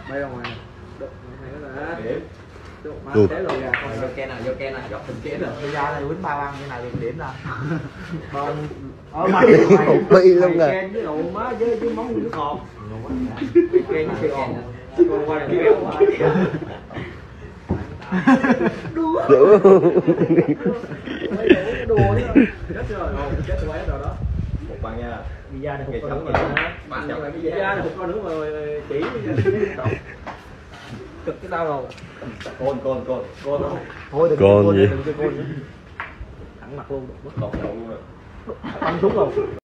bay ra ngoài được này điểm má té rồi kìa. vô ke nào dọc từng kia rồi Bây giờ này quýnh 3 băng cái này được điểm nè. Còn ở mày luôn rồi. Ken với đồ má với món nước ngọt. Ken với sữa ngọt. Còn qua này kéo qua. Đùa. Đùa chứ. Chết rồi, chết rồi rồi đó. một bằng nha. Đi ra này hụt con nữa rồi. Bạn này đi ra này hụt con nữa rồi chỉ cực cái tao rồi. Côn Côn không? Thôi đừng Côn gì? đừng chơi côn nữa. Thẳng mặt luôn. mất cột đầu luôn rồi. Bắn súng luôn.